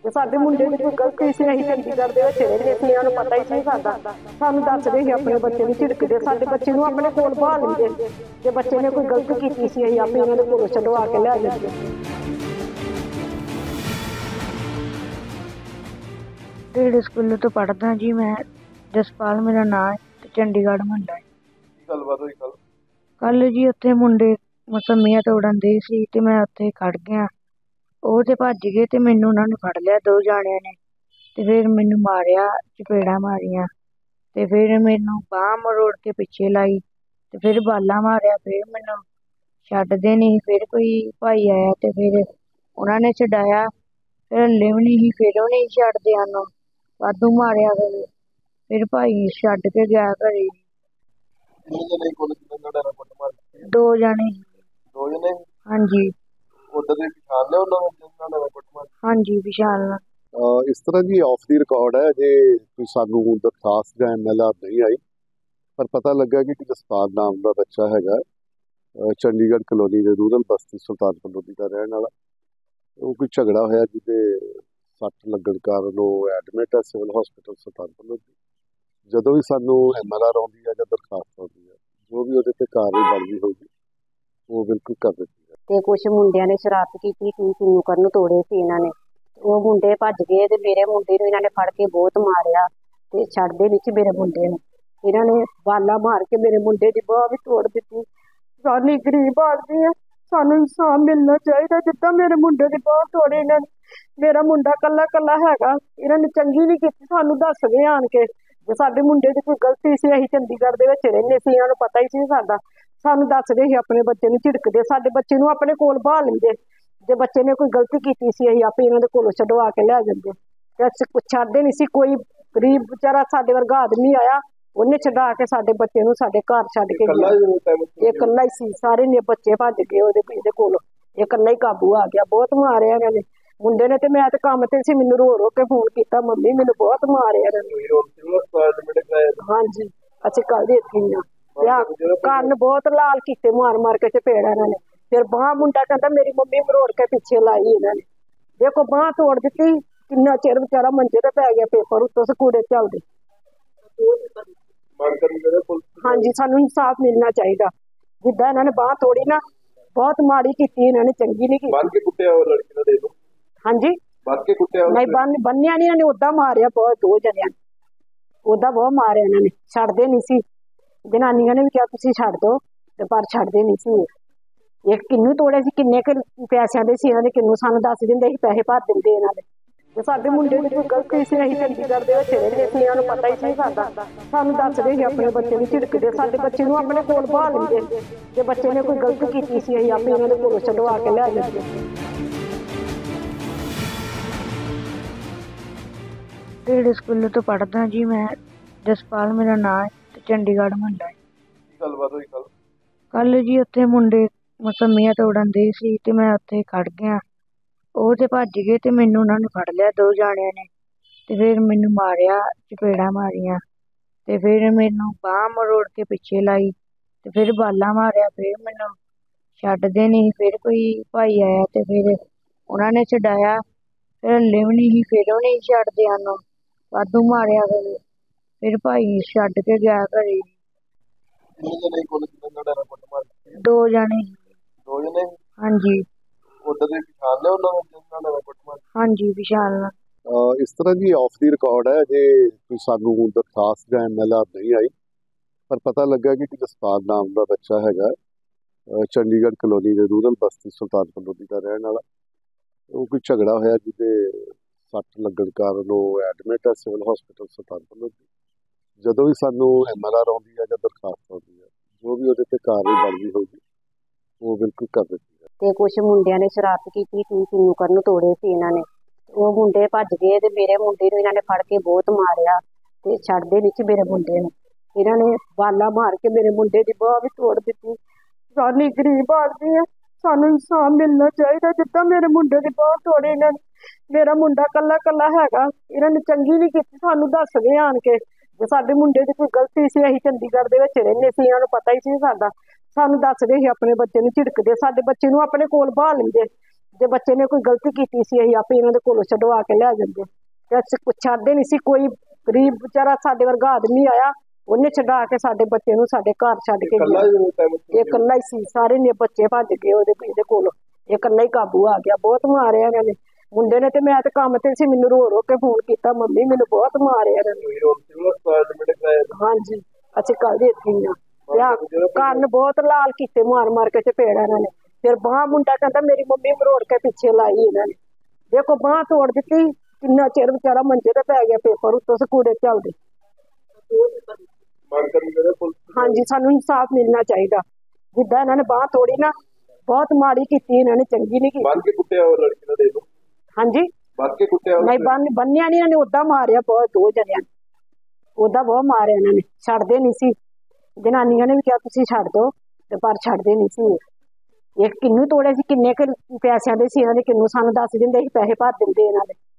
ਜੇ ਸਾਡੇ ਮੁੰਡੇ ਦੀ ਕੋਈ ਗਲਤੀ ਸੀ, ਅਸੀਂ ਚੰਡੀਗੜ੍ਹ ਦੇ ਵਿੱਚ ਰਹਿੰਦੇ ਸੀ, ਇਹਨਾਂ ਨੂੰ ਪਤਾ ਹੀ ਸੀ ਸਾਡਾ। ਸਾਨੂੰ ਦੱਸਦੇ ਸੀ ਆਪਣੇ ਬੱਚੇ ਨੂੰ, ਝਿੜਕਦੇ, ਸਾਡੇ ਬੱਚੇ ਨੂੰ ਆਪਣੇ ਕੋਲ ਬਾਹ ਲੈਂਦੇ। ਜੇ ਬੱਚੇ ਨੇ ਕੋਈ ਗਲਤੀ ਕੀਤੀ ਸੀ, ਅਸੀਂ ਆਪੇ ਇਹਨਾਂ ਦੇ ਕੋਲੋਂ ਛਡਵਾ ਕੇ ਲੈ ਜਾਂਦੇ। ਢੇੜੇ ਸਕੂਲ ਤੋਂ ਪੜ੍ਹਦਾ ਜੀ ਮੈਂ। ਜਸਪਾਲ ਮੇਰਾ ਨਾਂ ਹੈ ਤੇ ਚੰਡੀਗੜ੍ਹ ਮੁੰਡਾ ਹੈ। ਕੀ ਗੱਲਬਾਤ ਹੋਈ ਕੱਲ ਜੀ ਉੱਥੇ ਮੁੰਡੇ ਮਸੰਮੀਆਂ ਤੋੜਨ ਦੇ ਸੀ ਤੇ ਮੈਂ ਉੱਥੇ ਖੜ ਗਿਆ। ਉਹ ਤੇ ਭੱਜ ਗਏ ਤੇ ਮੈਨੂੰ ਉਹਨਾਂ ਨੇ ਫੜ ਲਿਆ, ਦੋ ਜਾਣਿਆਂ ਨੇ, ਤੇ ਫਿਰ ਮੈਨੂੰ ਮਾਰਿਆ, ਚਪੇੜਾਂ ਮਾਰੀਆਂ ਤੇ ਫਿਰ ਮੈਨੂੰ ਬਾਂਹ ਮਰੋੜ ਕੇ ਪਿੱਛੇ ਲਾਈ ਤੇ ਫਿਰ ਬਾਲਾ ਮਾਰਿਆ। ਫਿਰ ਮੈਨੂੰ ਛੱਡਦੇ ਨਹੀਂ, ਫਿਰ ਕੋਈ ਭਾਈ ਆਇਆ ਤੇ ਫਿਰ ਉਹਨਾਂ ਨੇ ਛਡਾਇਆ। ਫਿਰ ਹੱਲੇ ਵੀ ਨਹੀਂ, ਫਿਰ ਉਹ ਨਹੀਂ ਛੱਡਦੇ ਸਾਨੂੰ, ਵਾਧੂ ਮਾਰਿਆ। ਫਿਰ ਭਾਈ ਛੱਡ ਕੇ ਗਿਆ ਘਰੇ। ਦੋ ਜਣੇ। ਹਾਂਜੀ ਹਾਂਜੀ ਵਿਸ਼ਾਲ ਨਾਲ। ਇਸ ਤਰ੍ਹਾਂ ਜੀ ਆਫ ਦੀ ਰਿਕਾਰਡ ਹੈ, ਜੇ ਕੋਈ ਸਾਨੂੰ ਦਰਖਾਸਤ ਜਾਂ MLR ਨਹੀਂ ਆਈ, ਪਰ ਪਤਾ ਲੱਗਾ ਕਿ ਜਸਪਾਲ ਨਾਮ ਦਾ ਬੱਚਾ ਹੈਗਾ, ਚੰਡੀਗੜ੍ਹ ਕਲੋਨੀ ਦੇ ਰੂਰਲ ਬਸਤੀ ਸੁਲਤਾਨਪੁਰ ਲੋਧੀ ਦਾ ਰਹਿਣ ਵਾਲਾ। ਉਹ ਕੋਈ ਝਗੜਾ ਹੋਇਆ ਜਿਹਦੇ ਸੱਟ ਲੱਗਣ ਕਾਰਨ ਉਹ ਐਡਮਿਟ ਹੈ ਸਿਵਲ ਹਸਪੀਟਲ ਸੁਲਤਾਨਪੁਰ ਲੋਧੀ। ਜਦੋਂ ਵੀ ਸਾਨੂੰ MLR ਆਉਂਦੀ ਹੈ ਜਾਂ ਦਰਖਾਸਤ ਆਉਂਦੀ ਹੈ, ਜੋ ਵੀ ਉਹਦੇ ਤੇ ਕਾਰਵਾਈ ਬਣਦੀ ਹੋਊਗੀ ਉਹ ਬਿਲਕੁਲ ਕਰ ਦਿੱਤੀ ਹੈ। ਤੇ ਕੁਛ ਮੁੰਡਿਆਂ ਨੇ ਸ਼ਰਾਰਤ ਕੀਤੀ, ਕਿੰਨੂ ਕਰਨ ਤੋੜੇ ਸੀ ਇਹਨਾਂ ਨੇ। ਉਹ ਮੁੰਡੇ ਭੱਜ ਗਏ ਤੇ ਮੇਰੇ ਮੁੰਡੇ ਨੂੰ ਇਹਨਾਂ ਨੇ ਫੜ ਕੇ ਬਹੁਤ ਮਾਰਿਆ ਤੇ ਛੱਡਦੇ ਵਿੱਚ ਮੇਰੇ ਮੁੰਡੇ ਨੂੰ। ਇਹਨਾਂ ਨੇ ਬਾਲਾ ਮਾਰ ਕੇ ਮੇਰੇ ਮੁੰਡੇ ਦੀ ਬਾਂਹ ਵੀ ਤੋੜ ਦਿੱਤੀ। ਸਾਡੀ ਗਰੀਬ ਆਦਮੀ ਹੈ, ਸਾਨੂੰ ਇਨਸਾਫ ਮਿਲਣਾ ਚਾਹੀਦਾ। ਜਿੱਦਾਂ ਮੇਰੇ ਮੁੰਡੇ ਦੀ ਬਾਂਹ ਤੋੜੀ ਇਹਨਾਂ ਨੇ, ਮੇਰਾ ਮੁੰਡਾ ਕੱਲਾ ਕੱਲਾ ਹੈਗਾ, ਇਹਨਾਂ ਨੇ ਚੰਗੀ ਨਹੀਂ ਕੀਤੀ। ਸਾਨੂੰ ਦੱਸਦੇ ਆਣ ਕੇ, ਜੇ ਸਾਡੇ ਮੁੰਡੇ ਦੀ ਕੋਈ ਗਲਤੀ ਸੀ, ਅਸੀਂ ਚੰਡੀਗੜ੍ਹ ਦੇ ਵਿੱਚ ਰਹਿੰਦੇ ਸੀ, ਇਹਨਾਂ ਨੂੰ ਪਤਾ ਹੀ ਸੀ ਸਾਡਾ। ਸਾਨੂੰ ਦੱਸਦੇ ਸੀ ਆਪਣੇ ਬੱਚੇ ਨੂੰ ਝਿੜਕਦੇ, ਸਾਡੇ ਬੱਚੇ ਨੂੰ ਆਪਣੇ ਕੋਲ ਬਾਹ ਲੈਂਦੇ। ਜੇ ਬੱਚੇ ਨੇ ਕੋਈ ਗਲਤੀ ਕੀਤੀ ਸੀ, ਅਸੀਂ ਆਪੇ ਇਹਨਾਂ ਦੇ ਕੋਲੋਂ ਛਡਵਾ ਕੇ ਲੈ ਜਾਂਦੇ। ਤੇ ਅਸੀਂ ਛੱਡਦੇ ਨਹੀਂ ਸੀ। ਕੋਈ ਗਰੀਬ ਵਿਚਾਰਾ ਸਾਡੇ ਵਰਗਾ ਆਦਮੀ ਆਇਆ, ਉਹਨੇ ਛਡਾ ਕੇ ਸਾਡੇ ਬੱਚੇ ਨੂੰ ਸਾਡੇ ਘਰ ਛੱਡ ਕੇ ਗਿਆ। ਇਹ ਇਕੱਲਾ ਹੀ ਸੀ, ਸਾਰੇ ਨੇ ਬੱਚੇ ਭੱਜ ਗਏ ਇਹਦੇ ਕੋਲ। ਇਹ ਇਕੱਲਾ ਹੀ ਕਾਬੂ ਆ ਗਿਆ। ਬਹੁਤ ਮਾਰਿਆ ਇਹਨਾਂ ਨੇ ਮੁੰਡੇ ਨੇ। ਤੇ ਮੈਂ ਤੇ ਕੰਮ ਤੇ ਸੀ, ਮੈਨੂੰ ਰੋ ਰੋ ਕੇ ਫੋਨ ਕੀਤਾ, ਮੰਮੀ ਮੈਨੂੰ ਬਹੁਤ ਮਾਰਿਆ ਇਹਨਾਂ ਨੇ। ਹਾਂਜੀ ਅਸੀਂ ਕੱਲ ਦੇ ਇੱਥੇ ਹੀ ਆ। ਕੰਨ ਬਹੁਤ ਲਾਲ ਕੀਤੇ ਮਾਰ ਮਾਰ ਕੇ ਚਪੇੜ ਇਹਨਾਂ ਨੇ। ਫਿਰ ਬਾਂਹ ਮੁੰਡਾ ਕਹਿੰਦਾ ਮੇਰੀ ਮੰਮੀ ਮਰੋੜ ਕੇ ਪਿੱਛੇ ਲਾਈ ਇਹਨਾਂ ਨੇ। ਦੇਖੋ ਬਾਂਹ ਤੋੜ ਦਿੱਤੀ। ਕਿੰਨਾ ਚਿਰ ਵਿਚਾਰਾ ਮੰਜੇ ਤੇ ਪੈ ਗਿਆ, ਪੇਪਰ ਉੱਤੋਂ ਸਕੂਲੇ ਚੱਲਦੇ। ਹਾਂਜੀ ਸਾਨੂੰ ਇਨਸਾਫ ਮਿਲਣਾ ਚਾਹੀਦਾ। ਜਿੱਦਾਂ ਇਹਨਾਂ ਨੇ ਬਾਂਹ ਤੋੜੀ ਨਾ, ਬਹੁਤ ਮਾੜੀ ਕੀਤੀ ਇਹਨਾਂ ਨੇ, ਚੰਗੀ ਨਹੀਂ ਕੀਤੀ। ਹਾਂਜੀ ਨਹੀਂ ਬੰਨਿਆ ਨਹੀਂ ਇਹਨਾਂ ਨੇ, ਓਦਾਂ ਮਾਰਿਆ ਬਹੁਤ, ਦੋ ਜਣਿਆਂ ਨੇ ਓਦਾਂ ਬਹੁਤ ਮਾਰਿਆ ਇਹਨਾਂ ਨੇ। ਛੱਡਦੇ ਨਹੀਂ ਸੀ, ਜਨਾਨੀਆਂ ਨੇ ਵੀ ਕਿਹਾ ਤੁਸੀਂ ਛੱਡ ਦੋ, ਤੇ ਪਰ ਛੱਡਦੇ ਨਹੀਂ ਸੀ। ਇਹ ਕਿੰਨੂ ਤੋੜੇ ਸੀ, ਕਿੰਨੇ ਕੁ ਪੈਸਿਆਂ ਦੇ ਸੀ ਇਹਨਾਂ ਦੇ, ਕਿੰਨੂ ਸਾਨੂੰ ਦੱਸ ਦਿੰਦੇ ਸੀ, ਪੈਸੇ ਭਰ ਦਿੰਦੇ ਇਹਨਾਂ ਦੇ। ਜੇ ਸਾਡੇ ਮੁੰਡੇ ਦੀ ਕੋਈ ਗਲਤੀ ਸੀ, ਅਸੀਂ ਚੰਡੀਗੜ੍ਹ ਦੇ ਵਿੱਚ ਰਹਿੰਦੇ ਸੀ, ਇਹਨਾਂ ਨੂੰ ਪਤਾ ਹੀ ਸੀ ਸਾਡਾ। ਸਾਨੂੰ ਦੱਸਦੇ ਸੀ ਆਪਣੇ ਬੱਚੇ ਨੂੰ ਝਿੜਕਦੇ, ਸਾਡੇ ਬੱਚੇ ਨੂੰ ਆਪਣੇ ਕੋਲ ਬਾਹ ਲੈਂਦੇ। ਜੇ ਬੱਚੇ ਨੇ ਕੋਈ ਗਲਤੀ ਕੀਤੀ ਸੀ, ਅਸੀਂ ਆਪੇ ਇਹਨਾਂ ਦੇ ਕੋਲੋਂ ਛਡਵਾ ਕੇ ਲੈ ਜਾਂਦੇ। ਢੇੜੇ ਸਕੂਲ ਤੋਂ ਪੜ੍ਹਦਾ ਜੀ ਮੈਂ। ਜਸਪਾਲ ਮੇਰਾ ਨਾਂ ਹੈ ਤੇ ਚੰਡੀਗੜ੍ਹ ਮੁੰਡਾ ਹੈ। ਕੀ ਗੱਲਬਾਤ ਹੋਈ ਕੱਲ ਜੀ ਉੱਥੇ ਮੁੰਡੇ ਮਸੰਮੀਆਂ ਤੋੜਨ ਦੇ ਸੀ ਤੇ ਮੈਂ ਉੱਥੇ ਖੜ ਗਿਆ। ਉਹ ਤੇ ਭੱਜ ਗਏ ਤੇ ਮੈਨੂੰ ਉਹਨਾਂ ਨੇ ਫੜ ਲਿਆ, ਦੋ ਜਾਣਿਆਂ ਨੇ, ਤੇ ਫਿਰ ਮੈਨੂੰ ਮਾਰਿਆ, ਚਪੇੜਾਂ ਮਾਰੀਆਂ ਤੇ ਫਿਰ ਮੈਨੂੰ ਬਾਂਹ ਮਰੋੜ ਕੇ ਪਿੱਛੇ ਲਾਈ ਤੇ ਫਿਰ ਬਾਲਾ ਮਾਰਿਆ। ਫਿਰ ਮੈਨੂੰ ਛੱਡਦੇ ਨਹੀਂ, ਫਿਰ ਕੋਈ ਭਾਈ ਆਇਆ ਤੇ ਫਿਰ ਉਹਨਾਂ ਨੇ ਛਡਾਇਆ। ਫਿਰ ਹੱਲੇ ਵੀ ਨਹੀਂ, ਫਿਰ ਉਹ ਨਹੀਂ ਛੱਡਦੇ ਸਾਨੂੰ, ਵਾਧੂ ਮਾਰਿਆ। ਫਿਰ ਭਾਈ ਛੱਡ ਕੇ ਗਿਆ ਘਰੇ। ਦੋ ਜਣੇ। ਹਾਂਜੀ ਹਾਂਜੀ ਵਿਸ਼ਾਲ ਨਾਲ। ਇਸ ਤਰ੍ਹਾਂ ਜੀ ਆਫ ਦੀ ਰਿਕਾਰਡ ਹੈ, ਜੇ ਕੋਈ ਸਾਨੂੰ ਦਰਖਾਸਤ ਜਾਂ MLR ਨਹੀਂ ਆਈ, ਪਰ ਪਤਾ ਲੱਗਾ ਕਿ ਜਸਪਾਲ ਨਾਮ ਦਾ ਬੱਚਾ ਹੈਗਾ, ਚੰਡੀਗੜ੍ਹ ਕਲੋਨੀ ਦੇ ਰੂਰਲ ਬਸਤੀ ਸੁਲਤਾਨਪੁਰ ਲੋਧੀ ਦਾ ਰਹਿਣ ਵਾਲਾ। ਉਹ ਕੋਈ ਝਗੜਾ ਹੋਇਆ ਜਿਹਦੇ ਸੱਟ ਲੱਗਣ ਕਾਰਨ ਉਹ ਐਡਮਿਟ ਹੈ ਸਿਵਲ ਹਸਪੀਟਲ ਸੁਲਤਾਨਪੁਰ ਲੋਧੀ। ਜਦੋਂ ਵੀ ਸਾਨੂੰ MLR ਆਉਂਦੀ ਹੈ ਜਾਂ ਦਰਖਾਸਤ ਆਉਂਦੀ ਹੈ, ਜੋ ਵੀ ਉਹਦੇ ਤੇ ਕਾਰਵਾਈ ਬਣਦੀ ਹੋਊਗੀ ਉਹ ਬਿਲਕੁਲ ਕਰ ਦਿੱਤੀ ਹੈ। ਤੇ ਕੁਛ ਮੁੰਡਿਆਂ ਨੇ ਸ਼ਰਾਰਤ ਕੀਤੀ, ਕਿੰਨੂ ਕਰਨ ਤੋੜੇ ਸੀ ਇਹਨਾਂ ਨੇ। ਉਹ ਮੁੰਡੇ ਭੱਜ ਗਏ ਤੇ ਮੇਰੇ ਮੁੰਡੇ ਨੂੰ ਇਹਨਾਂ ਨੇ ਫੜ ਕੇ ਬਹੁਤ ਮਾਰਿਆ ਤੇ ਛੱਡਦੇ ਵਿੱਚ ਮੇਰੇ ਮੁੰਡੇ ਨੂੰ। ਇਹਨਾਂ ਨੇ ਬਾਲਾ ਮਾਰ ਕੇ ਮੇਰੇ ਮੁੰਡੇ ਦੀ ਬਾਂਹ ਵੀ ਤੋੜ ਦਿੱਤੀ। ਸਾਡੀ ਗਰੀਬ ਆਦਮੀ ਹੈ, ਸਾਨੂੰ ਇਨਸਾਫ ਮਿਲਣਾ ਚਾਹੀਦਾ। ਜਿੱਦਾਂ ਮੇਰੇ ਮੁੰਡੇ ਦੀ ਬਾਂਹ ਤੋੜੀ ਇਹਨਾਂ ਨੇ, ਮੇਰਾ ਮੁੰਡਾ ਕੱਲਾ ਕੱਲਾ ਹੈਗਾ, ਇਹਨਾਂ ਨੇ ਚੰਗੀ ਨਹੀਂ ਕੀਤੀ। ਸਾਨੂੰ ਦੱਸਦੇ ਆਣ ਕੇ, ਜੇ ਸਾਡੇ ਮੁੰਡੇ ਦੀ ਕੋਈ ਗਲਤੀ ਸੀ, ਅਸੀਂ ਚੰਡੀਗੜ੍ਹ ਦੇ ਵਿੱਚ ਰਹਿੰਦੇ ਸੀ, ਇਹਨਾਂ ਨੂੰ ਪਤਾ ਹੀ ਸੀ ਸਾਡਾ। ਸਾਨੂੰ ਦੱਸਦੇ ਸੀ ਆਪਣੇ ਬੱਚੇ ਨੂੰ ਝਿੜਕਦੇ, ਸਾਡੇ ਬੱਚੇ ਨੂੰ ਆਪਣੇ ਕੋਲ ਬਾਹ ਲੈਂਦੇ। ਜੇ ਬੱਚੇ ਨੇ ਕੋਈ ਗਲਤੀ ਕੀਤੀ ਸੀ ਅਸੀਂ ਆਪੇ ਇਹਨਾਂ ਦੇ ਕੋਲੋਂ ਛਡਵਾ ਕੇ ਲੈ ਜਾਂਦੇ ਤੇ ਅਸੀਂ ਕੁਛ ਛੱਡਦੇ ਨਹੀਂ ਸੀ। ਕੋਈ ਗਰੀਬ ਵਿਚਾਰਾ ਸਾਡੇ ਵਰਗਾ ਆਦਮੀ ਆਇਆ, ਉਹਨੇ ਛਡਾ ਕੇ ਸਾਡੇ ਬੱਚੇ ਨੂੰ ਸਾਡੇ ਘਰ ਛੱਡ ਕੇ ਗਿਆ। ਇਹ ਇਕੱਲਾ ਹੀ ਸੀ, ਸਾਰੇ ਨੇ ਬੱਚੇ ਭੱਜ ਗਏ ਇਹਦੇ ਕੋਲੋਂ, ਇਹ ਇਕੱਲਾ ਹੀ ਕਾਬੂ ਆ ਗਿਆ। ਬਹੁਤ ਮਾਰਿਆ ਇਹਨਾਂ ਨੇ ਮੁੰਡੇ ਨੇ, ਤੇ ਮੈਂ ਤੇ ਕੰਮ ਤੇ ਸੀ, ਮੈਨੂੰ ਰੋ ਕੇ ਫੋਨ ਕੀਤਾ, ਮੰਮੀ ਮੈਨੂੰ ਬਹੁਤ ਮਾਰਿਆ ਇਹਨਾਂ ਨੇ। ਹਾਂਜੀ, ਅਸੀਂ ਕੱਲ ਦੇ ਇੱਥੇ ਹੀ ਆ। ਕੰਨ ਬਹੁਤ ਲਾਲ ਕੀਤੇ ਮਾਰ ਕੇ ਚਪੇੜ ਇਹਨਾਂ ਨੇ। ਫਿਰ ਬਾਂਹ, ਮੁੰਡਾ ਕਹਿੰਦਾ ਮੇਰੀ ਮੰਮੀ ਮਰੋੜ ਕੇ ਪਿੱਛੇ ਲਾਈ ਇਹਨਾਂ ਨੇ। ਦੇਖੋ ਬਾਂਹ ਤੋੜ ਦਿੱਤੀ, ਕਿੰਨਾ ਚਿਰ ਵਿਚਾਰਾ ਮੰਜੇ ਤੇ ਪੈ ਗਿਆ, ਪੇਪਰ ਉੱਤੋਂ ਸਕੂਲੇ ਚੱਲਦੇ। ਹਾਂਜੀ, ਸਾਨੂੰ ਇਨਸਾਫ ਮਿਲਣਾ ਚਾਹੀਦਾ। ਜਿੱਦਾਂ ਇਹਨਾਂ ਨੇ ਬਾਂਹ ਤੋੜੀ ਨਾ, ਬਹੁਤ ਮਾੜੀ ਕੀਤੀ ਇਹਨਾਂ ਨੇ, ਚੰਗੀ ਨਹੀਂ ਕੀਤੀ। ਹਾਂਜੀ, ਨਹੀਂ ਬੰਨਿਆ ਨਹੀਂ ਇਹਨਾਂ ਨੇ, ਓਦਾਂ ਮਾਰਿਆ ਬਹੁਤ, ਦੋ ਜਣਿਆਂ ਨੇ ਓਦਾਂ ਬਹੁਤ ਮਾਰਿਆ ਇਹਨਾਂ ਨੇ। ਛੱਡਦੇ ਨਹੀਂ ਸੀ, ਜਨਾਨੀਆਂ ਨੇ ਵੀ ਕਿਹਾ ਤੁਸੀਂ ਛੱਡ ਦਿਓ, ਤੇ ਪਰ ਛੱਡਦੇ ਨਹੀਂ ਸੀ। ਇਹ ਕਿੰਨੂ ਤੋੜੇ ਸੀ, ਕਿੰਨੇ ਕੁ ਪੈਸਿਆਂ ਦੇ ਸੀ ਇਹਨਾਂ ਦੇ, ਕਿੰਨੂ ਸਾਨੂੰ ਦੱਸ ਦਿੰਦੇ ਸੀ, ਪੈਸੇ ਭਰ ਦਿੰਦੇ ਇਹਨਾਂ ਦੇ।